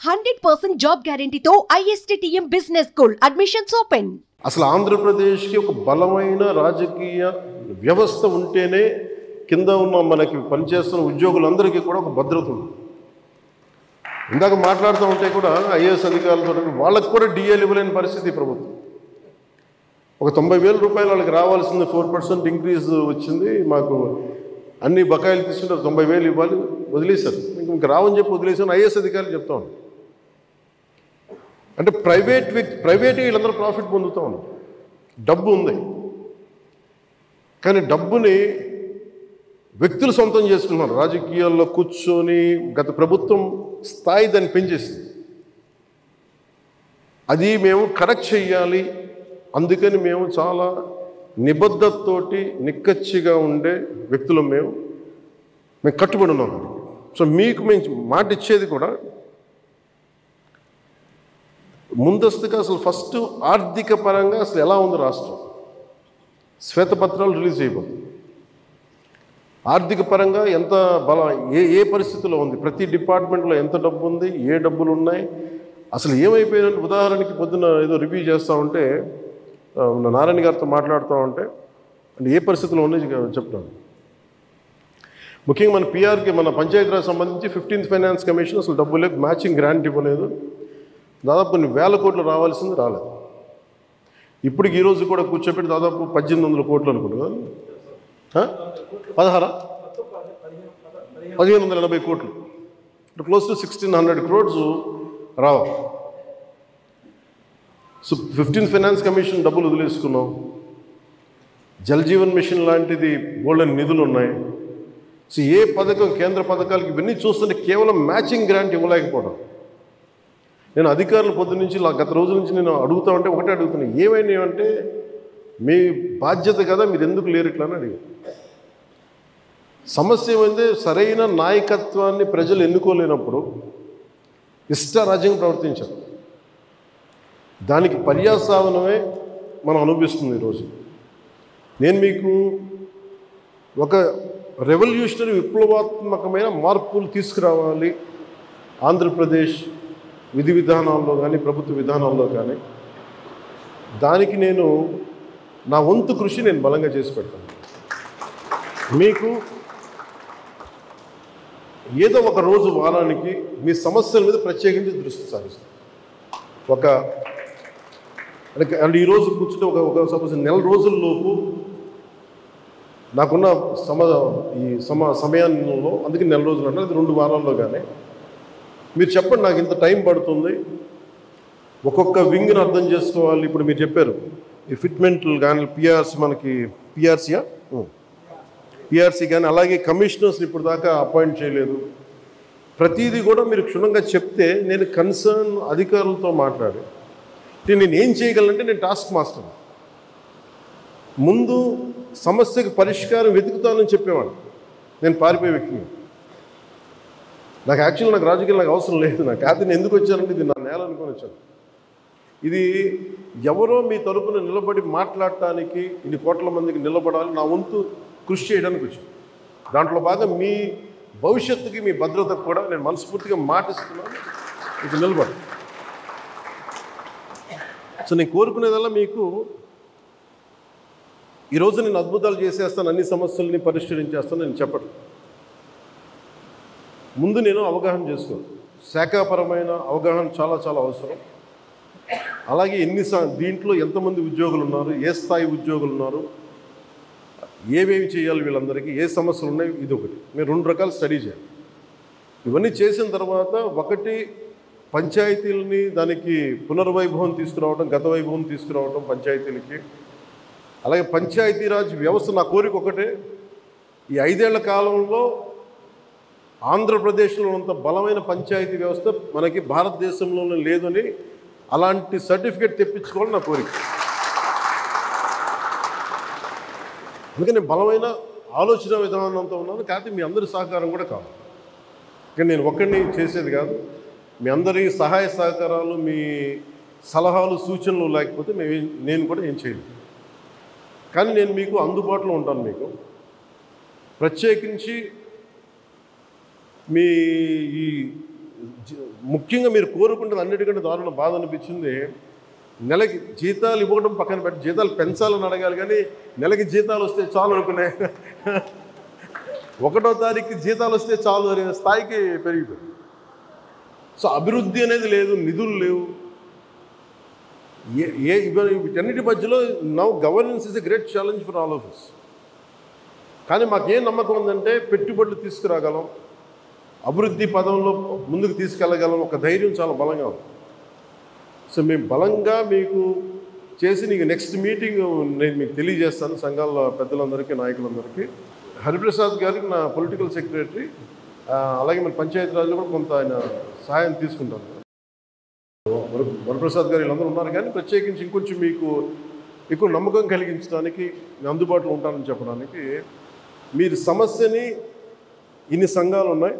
100% job గ్యారెంటీతో ISTTM business school admissions open. అసలు ఆంధ్రప్రదేశ్కి ఒక బలమైన రాజకీయ వ్యవస్థ ఉంటేనే కింద ఉన్న మనకి పనిచేస్తున్న ఉద్యోగులందరికీ కూడా ఒక భద్రత ఉంది. ఇందాక మాట్లాడుతూ ఉంటే కూడా ఐఏఎస్ అధికారులతో వాళ్ళకు కూడా డిఏలు ఇవ్వలేని పరిస్థితి ప్రభుత్వం. ఒక 90,000 రూపాయలు వాళ్ళకి రావాల్సింది 4% ఇంక్రీజ్ వచ్చింది. మాకు అన్ని బకాయిలు తీసుకుంటే 90,000 ఇవ్వాలి, వదిలేశారు. ఇంక రావని చెప్పి వదిలేసాను ఐఏఎస్ అధికారులు చెప్తా ఉన్నాను. అంటే ప్రైవేట్ వీళ్ళందరూ ప్రాఫిట్ పొందుతూ ఉన్నారు. డబ్బు ఉంది, కానీ డబ్బుని వ్యక్తులు సొంతం చేసుకున్నారు. రాజకీయాల్లో కూర్చొని గత ప్రభుత్వం స్థాయి దాన్ని పెంచేసింది. అది మేము కరెక్ట్ చేయాలి, అందుకని మేము చాలా నిబద్ధతతోటి నిక్కచ్చిగా ఉండే వ్యక్తులు మేము కట్టుబడి ఉన్నాం. సో మీకు మేము మాట ఇచ్చేది కూడా ముందస్తుగా అసలు ఫస్ట్ ఆర్థిక పరంగా అసలు ఎలా ఉంది రాష్ట్రం, శ్వేతపత్రాలు రిలీజ్ చేయబోతుంది. ఆర్థిక పరంగా ఎంత బలం, ఏ పరిస్థితిలో ఉంది, ప్రతి డిపార్ట్మెంట్లో ఎంత డబ్బు ఉంది, ఏ డబ్బులు ఉన్నాయి, అసలు ఏమైపోయిన. ఉదాహరణకి పొద్దున ఏదో రివ్యూ చేస్తూ ఉంటే నారాయణ గారితో మాట్లాడుతూ ఉంటే అంటే ఏ పరిస్థితిలో ఉన్నాయి చెప్తాను. ముఖ్యంగా మన పిఆర్కి, మన పంచాయతీరాజ్ సంబంధించి 15th ఫైనాన్స్ కమిషన్ అసలు డబ్బులే మ్యాచింగ్ గ్రాంట్ ఇవ్వలేదు. దాదాపు కొన్ని వేల కోట్లు రావాల్సింది రాలేదు. ఇప్పటికి ఈరోజు కూడా కూర్చోబెట్టి దాదాపు 1,800 కోట్లు అనుకుంటున్నాను. 1,580 కోట్లు, క్లోజ్ టు 1,600 crores రావాలి. సో 15th ఫైనాన్స్ కమిషన్ డబ్బులు వదిలేసుకున్నాం. జల్ జీవన్ మిషన్ లాంటిది గోల్డెన్ నిధులు ఉన్నాయి. సో ఏ పథకం, కేంద్ర పథకాలకి ఇవన్నీ చూస్తుంటే కేవలం మ్యాచింగ్ గ్రాంట్ ఇవ్వలేకపోవడం. నేను అధికారులు పొద్దు నుంచి గత రోజుల నుంచి నేను అడుగుతా ఉంటే ఒకటే అడుగుతున్నాను, ఏమైనా అంటే మీ బాధ్యత కదా, మీరు ఎందుకు లేరు ఇట్లా అని అడిగాను. సమస్య ఏమైంది, సరైన నాయకత్వాన్ని ప్రజలు ఎన్నుకోలేనప్పుడు ఇష్టారాజ్యంగా ప్రవర్తించారు. దానికి పర్యావసానమే మనం అనుభవిస్తుంది ఈరోజు. నేను మీకు ఒక రెవల్యూషనరీ విప్లవాత్మకమైన మార్పులు తీసుకురావాలి ఆంధ్రప్రదేశ్ విధి విధానాల్లో కానీ ప్రభుత్వ విధానాల్లో కానీ, దానికి నేను నా వంతు కృషి నేను బలంగా చేసి పెడతాను. మీకు ఏదో ఒక రోజు వారానికి మీ సమస్యల మీద ప్రత్యేకించి దృష్టి సారిస్తాను. అంటే ఈరోజు కూర్చుంటే ఒక సపోజ్ నెల రోజుల్లోపు నాకున్న సమయంలో, అందుకే నెల రోజులు అంటే అది 2 వారాల్లో కానీ మీరు చెప్పండి, నాకు ఇంత టైం పడుతుంది, ఒక్కొక్క వింగ్ని అర్థం చేసుకోవాలి. ఇప్పుడు మీరు చెప్పారు ఈ ఫిట్మెంట్లు కానీ పిఆర్సీ, మనకి పిఆర్సీ కానీ, అలాగే కమిషనర్స్ని ఇప్పుడు దాకా అపాయింట్ చేయలేదు. ప్రతిదీ కూడా మీరు క్షుణ్ణంగా చెప్తే నేను కన్సర్న్ అధికారులతో మాట్లాడి నేను ఏం చేయగలంటే, నేను టాస్క్ మాస్టర్ ముందు సమస్యకు పరిష్కారం వెతుకుతానని చెప్పేవాడు. నేను పారిపోయే వ్యక్తిని. నాకు యాక్చువల్గా నాకు రాజకీయాలు నాకు అవసరం లేదు. నాకు అయితే నేను ఎందుకు వచ్చానంటే ఇది నా నేల అనుకొని వచ్చాను. ఇది ఎవరో మీ తరపున నిలబడి మాట్లాడటానికి, ఇన్ని కోట్ల మందికి నిలబడాలి, నా వంతు కృషి చేయడానికి వచ్చాను. దాంట్లో భాగం మీ భవిష్యత్తుకి, మీ భద్రతకు కూడా నేను మనస్ఫూర్తిగా మాటిస్తున్నాను, ఇది నిలబడి. సో నేను కోరుకునేదల్లా మీకు ఈరోజు నేను అద్భుతాలు చేసేస్తాను, అన్ని సమస్యల్ని పరిష్కరించేస్తాను నేను చెప్పను. ముందు నేను అవగాహన చేసుకోను. శాఖాపరమైన అవగాహన చాలా చాలా అవసరం. అలాగే దీంట్లో ఎంతమంది ఉద్యోగులు ఉన్నారు, ఏ స్థాయి ఉద్యోగులు ఉన్నారు, ఏమేమి చేయాలి, వీళ్ళందరికీ ఏ సమస్యలు ఉన్నాయి, ఇది ఒకటి. మీరు 2 రకాలు స్టడీ చేయాలి. ఇవన్నీ చేసిన తర్వాత ఒకటి పంచాయతీలని దానికి పునర్వైభవం తీసుకురావడం, గత వైభవం తీసుకురావడం పంచాయతీలకి. అలాగే పంచాయతీరాజ్ వ్యవస్థ, నా కోరిక ఒకటే, ఈ 5 ఏళ్ల కాలంలో ఆంధ్రప్రదేశ్లో ఉన్నంత బలమైన పంచాయతీ వ్యవస్థ మనకి భారతదేశంలోనే లేదని, అలాంటి సర్టిఫికేట్ తెప్పించుకోవాలని నా కోరిక. అందుకని బలమైన ఆలోచన విధానంతో ఉన్నాను. కాకపోతే మీ అందరి సహకారం కూడా కావాలి. కానీ నేను ఒక్కడిని చేసేది కాదు. మీ అందరి సహాయ సహకారాలు, మీ సలహాలు, సూచనలు లేకపోతే నేను కూడా ఏం చేయను. కానీ నేను మీకు అందుబాటులో ఉంటాను. మీకు ప్రత్యేకించి మీ ఈ ముఖ్యంగా మీరు కోరుకుంటుంది అన్నిటికంటే దారుణ బాధ అనిపించింది, నెలకి జీతాలు ఇవ్వడం పక్కన పెట్టి జీతాలు పెంచాలని అడగాలి, కానీ నెలకి జీతాలు వస్తే చాలు అనుకునే 1వ తారీఖు జీతాలు వస్తే చాలు అనే స్థాయికి పెరిగిపోయింది. సో అభివృద్ధి అనేది లేదు, నిధులు లేవు. వీటన్నిటి మధ్యలో now governance is a great challenge for all of us. కానీ మాకేం నమ్మకం ఉందంటే పెట్టుబడులు తీసుకురాగలం, అభివృద్ధి పదంలో ముందుకు తీసుకెళ్ళగలం, ఒక ధైర్యం చాలా బలంగా ఉంది. సో మేము బలంగా మీకు చేసి నీకు నెక్స్ట్ మీటింగ్ నేను మీకు తెలియజేస్తాను, సంఘాల పెద్దలందరికీ నాయకులందరికీ. హరిప్రసాద్ గారికి నా పొలిటికల్ సెక్రటరీ, అలాగే మన పంచాయతీరాజ్లో కూడా కొంత ఆయన సహాయం తీసుకుంటాను. వరప్రసాద్ గారు వీళ్ళందరూ ఉన్నారు, కానీ ప్రత్యేకించి ఇంకొంచెం మీకు ఎక్కువ నమ్మకం కలిగించడానికి అందుబాటులో ఉంటానని చెప్పడానికి, మీరు సమస్యని ఇన్ని సంఘాలు ఉన్నాయి,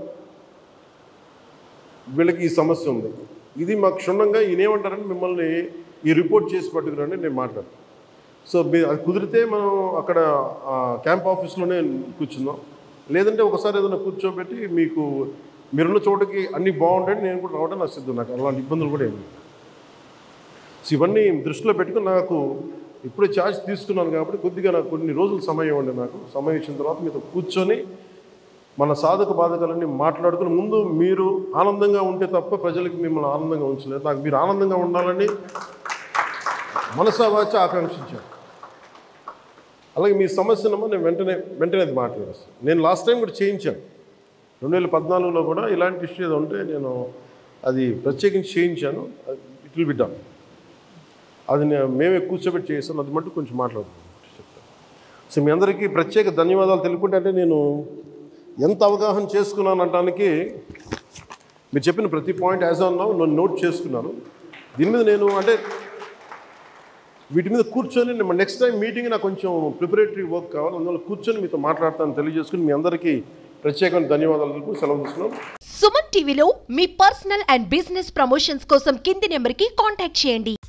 వీళ్ళకి ఈ సమస్య ఉంది, ఇది మాకు క్షుణ్ణంగా ఈయనేమంటారని మిమ్మల్ని ఈ రిపోర్ట్ చేసి పట్టుకురండి నేను మాట్లాడతాను. సో మీరు అది కుదిరితే మనం అక్కడ క్యాంప్ ఆఫీస్లోనే కూర్చుందాం, లేదంటే ఒకసారి ఏదైనా కూర్చోబెట్టి మీకు మీరున్న చోటకి అన్నీ బాగుంటాయి, నేను కూడా రావడం నాకు సిద్ధం, నాకు అలాంటి ఇబ్బందులు కూడా ఏమి. సో ఇవన్నీ దృష్టిలో పెట్టుకుని నాకు ఇప్పుడే ఛార్జ్ తీసుకున్నాను కాబట్టి కొద్దిగా నాకు కొన్ని రోజులు సమయం ఇవ్వండి. నాకు సమయం ఇచ్చిన తర్వాత మీతో కూర్చొని మన సాధక బాధకాలన్నీ మాట్లాడుకుని, ముందు మీరు ఆనందంగా ఉంటే తప్ప ప్రజలకి మిమ్మల్ని ఆనందంగా ఉంచలేదు. నాకు మీరు ఆనందంగా ఉండాలని మనసా వాచ ఆకాంక్షించాను. అలాగే మీ సమస్యనమ్మా నేను వెంటనే అది మాట్లాడేస్తాను. నేను లాస్ట్ టైం కూడా చేయించాను, 2014లో కూడా ఇలాంటి ఇష్యూ ఏదో ఉంటే నేను అది ప్రత్యేకించి చేయించాను. It will be done. అది మేమే కూర్చోబెట్టి చేస్తాను, అది మట్టు కొంచెం మాట్లాడుతున్నాను చెప్తాను. సో మీ అందరికీ ప్రత్యేక ధన్యవాదాలు తెలుపుకుంటే, అంటే నేను ఎంత అవగాహన చేసుకున్నాను అనడానికి మీరు చెప్పిన ప్రతి పాయింట్ యాజ్ ఆన్ నౌ నేను నోట్ చేసుకున్నాను. దీని మీద నేను అంటే వీటి మీద కూర్చొని నెక్స్ట్ టైం మీటింగ్ నాకు కొంచెం ప్రిపరేటరీ వర్క్ కావాలి, అందువల్ల కూర్చొని మీతో మాట్లాడతాను తెలియజేసుకుని మీ అందరికీ ప్రత్యేకమైన ధన్యవాదాలు తెలుపు సెలవు తీసుకున్నాను. సుమన్ టీవీలో మీ పర్సనల్ అండ్ బిజినెస్ ప్రమోషన్స్ కోసం కింది నెంబర్కి కాంటాక్ట్ చేయండి.